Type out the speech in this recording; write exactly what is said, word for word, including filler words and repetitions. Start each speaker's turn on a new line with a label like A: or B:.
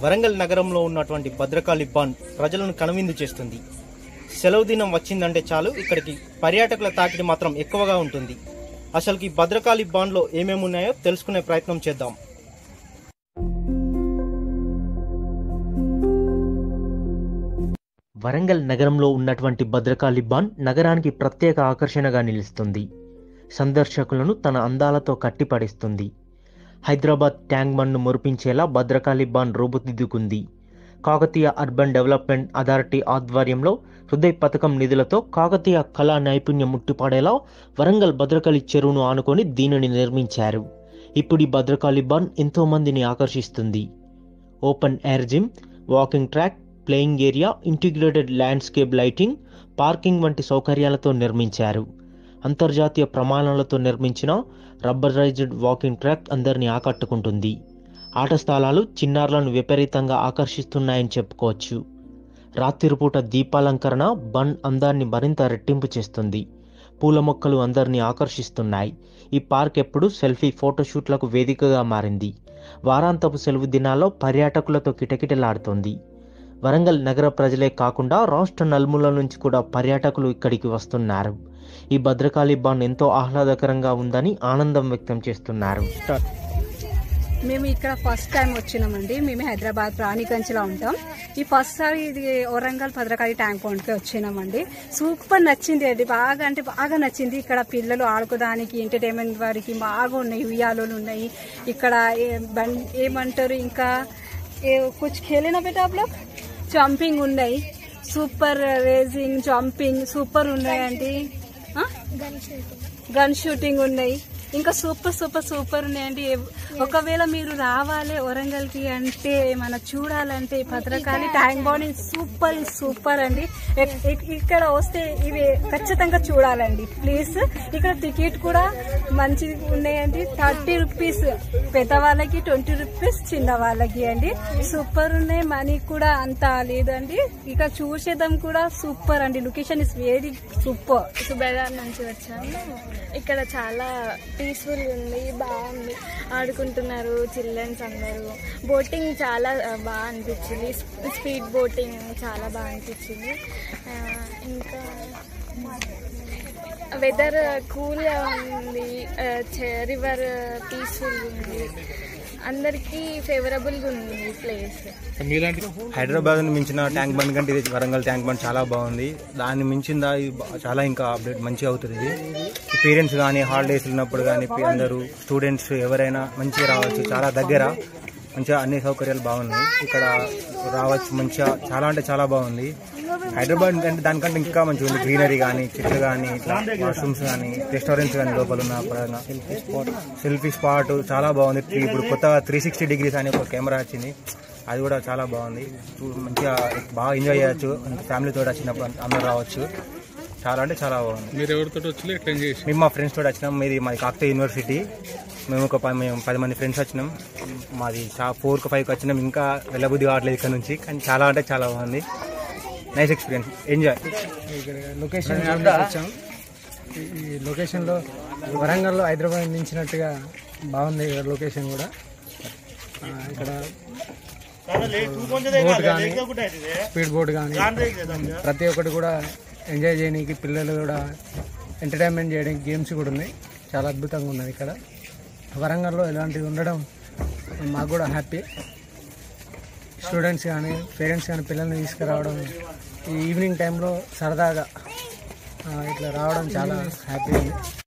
A: వరంగల్ నగరంలో ఉన్నటువంటి భద్రకాళి బాండ్ ప్రజలను కనువిందు చేస్తుంది. సెలవు దినం వచ్చిందంటే చాలు ఇక్కడికి పర్యాటకుల తాకిడి మాత్రం ఎక్కువగా ఉంటుంది. అసలుకి భద్రకాళి బాండ్లో ఏమేమి ఉన్నాయో తెలుసుకునే ప్రయత్నం చేద్దాం. వరంగల్ నగరంలో ఉన్నటువంటి భద్రకాళి బాండ్ నగరానికి ప్రత్యేక ఆకర్షణగా నిలుస్తుంది. సందర్శకులను తన అందాలతో కట్టిపడేస్తుంది. హైదరాబాద్ ట్యాంక్ బండ్ను మురిపించేలా భద్రకాళి బాండ్ రూపుదిద్దుకుంది. కాకతీయ అర్బన్ డెవలప్మెంట్ అథారిటీ ఆధ్వర్యంలో హృదయ పథకం నిధులతో కాకతీయ కళా నైపుణ్యం ముట్టిపడేలా వరంగల్ భద్రకాళి చెరువును ఆనుకొని దీనిని నిర్మించారు. ఇప్పుడు ఈ భద్రకాళి బాండ్ ఎంతో మందిని ఆకర్షిస్తుంది. Open air gym, walking track, playing area, integrated landscape lighting, parking వంటి సౌకర్యాలతో నిర్మించారు. అంతర్జాతీయ ప్రమాణాలతో నిర్మించిన రబ్బరైజ్డ్ వాకింగ్ ట్రాక్ అందరినీ ఆకట్టుకుంటుంది. ఆట స్థలాలు చిన్నారులను విపరీతంగా ఆకర్షిస్తున్నాయని చెప్పుకోవచ్చు. రాత్రిపూట దీపాలంకరణ బండ్ అందాన్ని మరింత రెట్టింపు చేస్తుంది. పూల మొక్కలు అందరినీ ఆకర్షిస్తున్నాయి. ఈ పార్క్ ఎప్పుడు సెల్ఫీ ఫోటోషూట్లకు వేదికగా మారింది. వారాంతపు సెలవు దినాల్లో పర్యాటకులతో కిటకిటలాడుతోంది. వరంగల్ నగర ప్రజలే కాకుండా రాష్ట్ర నలుమూలల నుంచి కూడా పర్యాటకులు ఇక్కడికి వస్తున్నారు. ఈ భద్రకాళి బాండ్ ఎంతో ఆహ్లాదకరంగా ఉందని ఆనందం వ్యక్తం చేస్తున్నారు.
B: మేము ఇక్కడ ఫస్ట్ టైం వచ్చినామండి. మేము హైదరాబాద్ ప్రాణికంచిలో ఉంటాం. ఈ ఫస్ట్ సారి ఇది వరంగల్ భద్రకాళి ట్యాంక్ బండ్కి వచ్చినామండి. సూపర్ నచ్చింది అండి, బాగా అంటే బాగా నచ్చింది. ఇక్కడ పిల్లలు ఆడుకోవడానికి ఎంటర్టైన్మెంట్ వారికి బాగా ఉన్నాయి. ఉయ్యాలు ఉన్నాయి ఇక్కడ. ఏమంటారు ఇంకా కుछ खेलेना बेटा आप लोग, జంపింగ్ ఉన్నాయి. సూపర్ రేసింగ్, జంపింగ్ సూపర్ ఉన్నాయండి. గన్ షూటింగ్ ఉన్నాయి. ఇంకా సూపర్ సూపర్ సూపర్ ఉన్నాయండి. ఒకవేళ మీరు రావాలి వరంగల్ కి అంటే మన చూడాలంటే Bhadrakali tank bund super super అండి. ఇక్కడ వస్తే ఇవి ఖచ్చితంగా చూడాలండి ప్లీజ్. ఇక్కడ టికెట్ కూడా మంచిగా ఉన్నాయండి. థర్టీ రూపీస్ పెద్దవాళ్ళకి, ట్వంటీ రూపీస్ చిన్న వాళ్ళకి అండి. సూపర్ ఉన్నాయి. మనీ కూడా అంత లేదండి. ఇక చూసేద్దాం కూడా సూపర్ అండి. Location is very super.
C: Subedar నుంచి వచ్చాము. ఇక్కడ చాలా పీస్ఫుల్ ఉంది, బాగుంది. ఆడుకుంటున్నారు చిల్డ్రన్స్ అందరూ. బోటింగ్ చాలా బాగా అనిపించింది. స్పీడ్ బోటింగ్ చాలా బాగా అనిపించింది. ఇంకా వెదర్ కూల్గా ఉంది. రివర్ పీస్ఫుల్ ఉంది. అందరికీ ఫేవరబుల్గా ఉంది ఈ ప్లేస్.
A: హైదరాబాద్ మించిన ట్యాంక్ బండ్ కంటే ఇది వరంగల్ ట్యాంక్ బండ్ చాలా బాగుంది. దాన్ని మించిందా చాలా ఇంకా అప్డేట్ మంచిగా అవుతుంది. ఇది పేరెంట్స్ కానీ హాలిడేస్ ఉన్నప్పుడు కానీ అందరూ స్టూడెంట్స్ ఎవరైనా మంచిగా రావచ్చు. చాలా దగ్గర మంచిగా అన్ని సౌకర్యాలు బాగున్నాయి. ఇక్కడ రావచ్చు మంచిగా. చాలా అంటే చాలా బాగుంది. హైదరాబాద్ అంటే దానికంటే ఇంకా మంచిగా ఉంది. గ్రీనరీ కానీ, చెట్లు కానీ, వాష్రూమ్స్ కానీ, రెస్టారెంట్స్ కానీ లోపల ఉన్న పరంగా సెల్ఫీ స్పాట్ చాలా బాగుంది. ఇప్పుడు కొత్తగా త్రీ సిక్స్టీ డిగ్రీస్ అని ఒక కెమెరా వచ్చింది. అది కూడా చాలా బాగుంది. మంచిగా బాగా ఎంజాయ్ చేయొచ్చు. ఫ్యామిలీతో వచ్చినప్పుడు అందరూ రావచ్చు. చాలా అంటే చాలా బాగుంది.
D: మీరు ఎవరితో వచ్చి ఎట్లా ఎంజాయ్ చేసి?
A: మేము మా ఫ్రెండ్స్ తోటి వచ్చినాం. మీది మాది కాకతీయ యూనివర్సిటీ. మేము ఒక మేము పది మంది ఫ్రెండ్స్ వచ్చినాం. మాది ఫోర్ కి ఫైవ్కి వచ్చినాం. ఇంకా వెళ్ళబుద్ధి కావట్లేదు ఇక్కడ నుంచి. కానీ చాలా అంటే చాలా బాగుంది. Nice experience, enjoy.
E: లొకేషన్ వచ్చాం. ఈ లొకేషన్లో వరంగల్లో హైదరాబాద్ నించినట్టుగా బాగుంది లొకేషన్ కూడా. ఇక్కడ బోట్ కానీ, స్పీడ్ బోట్ కానీ ప్రతి ఒక్కటి కూడా ఎంజాయ్ చేయడానికి, పిల్లలు కూడా ఎంటర్టైన్మెంట్ చేయడానికి గేమ్స్ కూడా ఉన్నాయి. చాలా అద్భుతంగా ఉన్నది ఇక్కడ వరంగల్లో. ఇలాంటివి ఉండడం మాకు కూడా హ్యాపీ. స్టూడెంట్స్ కానీ, పేరెంట్స్ కానీ పిల్లల్ని తీసుకురావడం ఈ ఈవినింగ్ టైంలో సరదాగా ఇట్లా రావడం చాలా హ్యాపీ ఉంది.